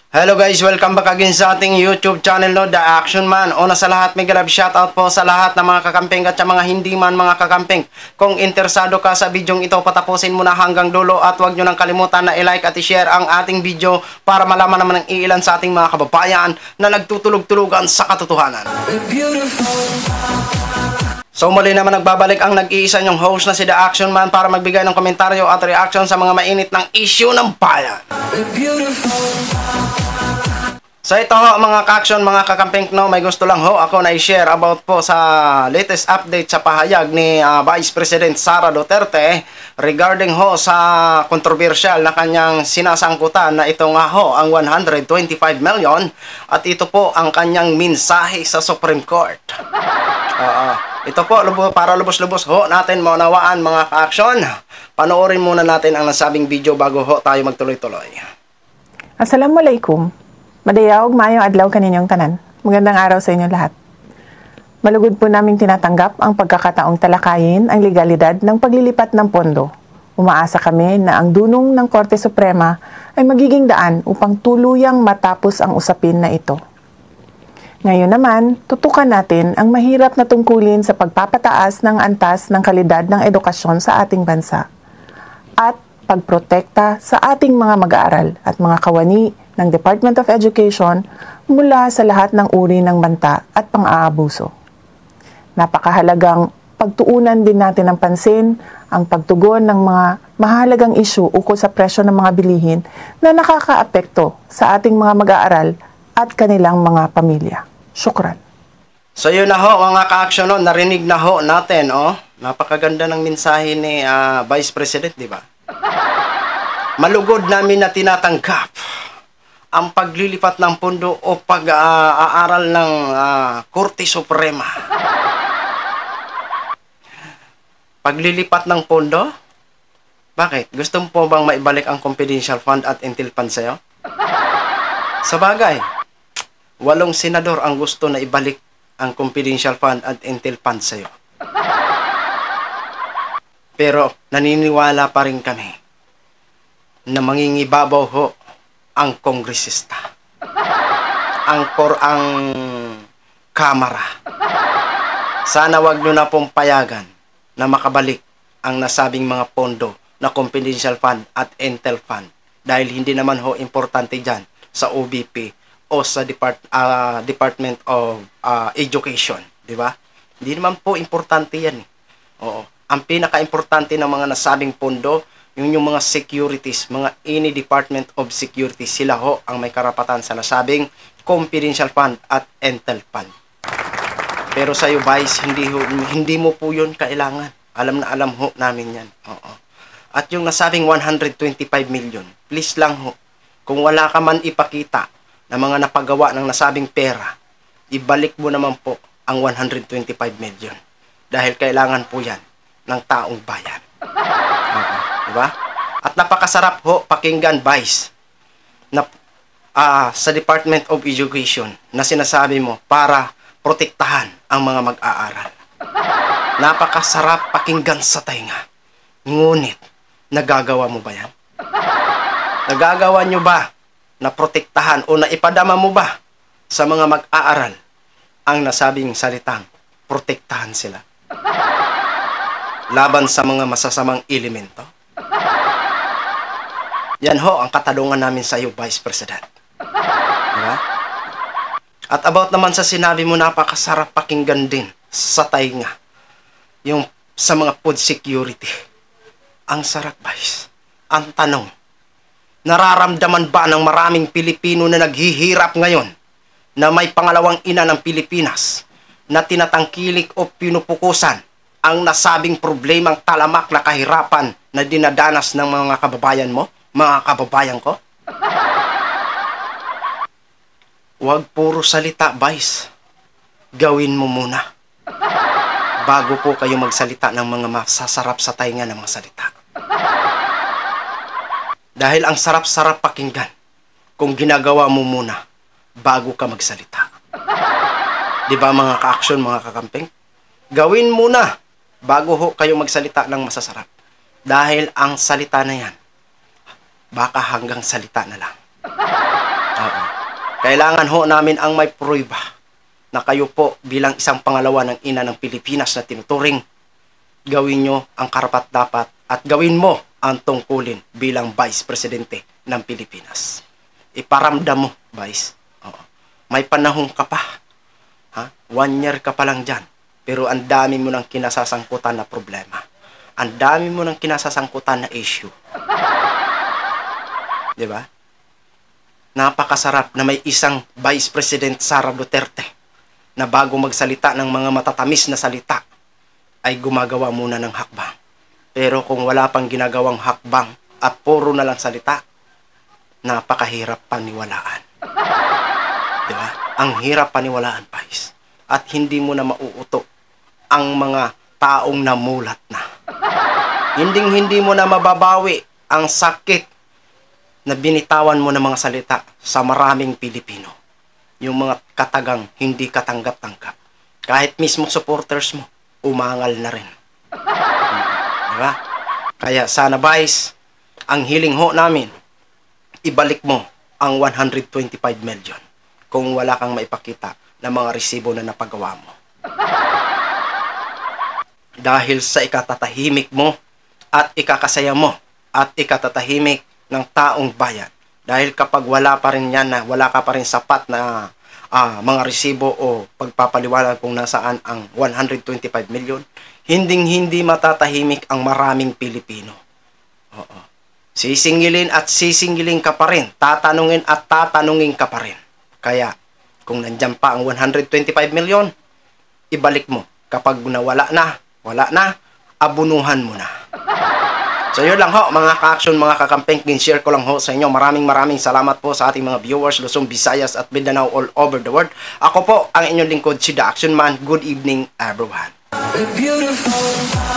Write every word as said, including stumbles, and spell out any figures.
Hello guys, welcome back again sa ating YouTube channel, no, The Action Man. Una sa lahat, may galab shoutout po sa lahat ng mga kakamping at sa mga hindi man mga kakamping. Kung interesado ka sa bidyong ito, patapusin mo na hanggang dulo at huwag nyo nang kalimutan na i-like at i-share ang ating video para malaman naman ng iilan sa ating mga kababayan na nagtutulog-tulugan sa katotohanan. So muli naman nagbabalik ang nag-iisa nyong host na si The Action Man para magbigay ng komentaryo at reaction sa mga mainit ng issue ng bayan. So ito ho mga ka-action, mga kakamping, no, may gusto lang ho ako na i-share about po sa latest update sa pahayag ni uh, Vice President Sara Duterte regarding ho sa controversial na kanyang sinasangkutan na ito nga ho ang one hundred twenty-five million at ito po ang kanyang mensahe sa Supreme Court. Uh, ito po para lubos-lubos ho natin maunawaan mga ka-action. Panoorin muna natin ang nasabing video bago ho tayo magtuloy-tuloy. Assalamualaikum. Madayaw, mayong adlaw kaninyong tanan. Magandang araw sa inyo lahat. Malugod po naming tinatanggap ang pagkakataong talakayin ang legalidad ng paglilipat ng pondo. Umaasa kami na ang dunong ng Korte Suprema ay magiging daan upang tuluyang matapos ang usapin na ito. Ngayon naman, tutukan natin ang mahirap na tungkulin sa pagpapataas ng antas ng kalidad ng edukasyon sa ating bansa at pagprotekta sa ating mga mag-aaral at mga kawani ng Department of Education mula sa lahat ng uri ng banta at pang-aabuso. Napakahalagang pagtuunan din natin ng pansin ang pagtugon ng mga mahalagang issue ukol sa presyo ng mga bilihin na nakakaapekto sa ating mga mag-aaral at kanilang mga pamilya. Syukran. So yun na ho mga ka-action, no, narinig na ho natin, oh. Napakaganda ng mensahe ni uh, Vice President, di ba? Malugod namin na tinatanggap ang paglilipat ng pondo o pag-aaral uh, ng uh, Korte Suprema. Paglilipat ng pondo? Bakit? Gusto mo po bang maibalik ang confidential fund at intel fund sa'yo? Sa bagay, walong senador ang gusto na ibalik ang confidential fund at intel fund sa'yo. Pero naniniwala pa rin kami na mangingibabaw ho ang kongresista, ang kor ang kamara. Sana wag nyo na pong payagan na makabalik ang nasabing mga pondo na confidential fund at intel fund dahil hindi naman ho importante dyan sa O B P o sa Depart uh, Department of uh, Education, di ba? Hindi naman po importante yan eh. Oo. Ang pinaka-importante ng mga nasabing pondo, yung yung mga securities, mga any Department of Security, sila ho ang may karapatan sa nasabing confidential fund at intel fund. Pero sa iyo, Vice, hindi, ho, hindi mo po yun kailangan. Alam na alam ho namin yan. Oo. At yung nasabing one hundred twenty-five million, please lang ho, kung wala ka man ipakita na mga napagawa ng nasabing pera, ibalik mo naman po ang one hundred twenty-five million. Dahil kailangan po yan ng taong bayan. Oo. Diba? At napakasarap ho pakinggan, Vice, na uh, sa Department of Education na sinasabi mo para protektahan ang mga mag-aaral. Napakasarap pakinggan sa tainga. Ngunit, nagagawa mo ba yan? Nagagawa nyo ba na protektahan o na ipadama mo ba sa mga mag-aaral ang nasabing salitang protektahan sila laban sa mga masasamang elemento? Yan ho ang katanungan namin sa iyo, Vice President. Diba? At about naman sa sinabi mo, napakasarap pakinggan din sa tainga yung sa mga food security. Ang sarap, Vice. Ang tanong, nararamdaman ba ng maraming Pilipino na naghihirap ngayon na may pangalawang ina ng Pilipinas na tinatangkilik o pinupukusan ang nasabing problemang talamak na kahirapan na dinadanas ng mga kababayan mo? Mga kababayan ko? Huwag puro salita, Vice. Gawin mo muna bago po kayo magsalita ng mga masasarap sa tainga ng mga salita. Dahil ang sarap-sarap pakinggan kung ginagawa mo muna bago ka magsalita. Di ba mga ka-action, mga kakamping? Gawin muna bago ho kayo magsalita ng masasarap. Dahil ang salita na yan, baka hanggang salita na lang. Oo. Kailangan ho namin ang may prueba na kayo po bilang isang pangalawa ng ina ng Pilipinas na tinuturing, gawin nyo ang karapat-dapat at gawin mo ang tungkulin bilang Vice Presidente ng Pilipinas. Iparamdam mo, Vice. Oo. May panahon ka pa. Ha? One year ka pa lang dyan. Pero ang dami mo ng kinasasangkutan na problema. Ang dami mo ng kinasasangkutan na issue. Diba? Napakasarap na may isang Vice President Sara Duterte na bago magsalita ng mga matatamis na salita ay gumagawa muna ng hakbang. Pero kung wala pang ginagawang hakbang at puro na lang salita, napakahirap paniwalaan. Diba? Ang hirap paniwalaan, Vice. At hindi mo na mauuto ang mga taong namulat na. Hinding-hindi mo na mababawi ang sakit na binitawan mo ng mga salita sa maraming Pilipino. Yung mga katagang hindi katanggap-tanggap. Kahit mismo supporters mo, umangal na rin. Diba? Kaya sana, Vice, ang hiling ho namin, ibalik mo ang one hundred twenty-five million kung wala kang maipakita na mga resibo na napagawa mo. Dahil sa ikatatahimik mo at ikakasaya mo at ikatatahimik ng taong bayan. Dahil kapag wala pa rin yan na wala ka pa rin sapat na uh, mga resibo o pagpapaliwanag kung nasaan ang one hundred twenty-five million, hinding-hindi matatahimik ang maraming Pilipino. Oo. Sisingilin at sisingilin ka pa rin. Tatanungin at tatanungin ka pa rin. Kaya, kung nandyan pa ang one hundred twenty-five million, ibalik mo. Kapag nawala na, wala na, abunuhan mo na. So yun lang ho, mga ka-action, mga kakampeng, share ko lang ho sa inyo. Maraming maraming salamat po sa ating mga viewers, Luzon, Visayas at Mindanao all over the world. Ako po, ang inyong lingkod, si The Action Man. Good evening, everyone. Beautiful.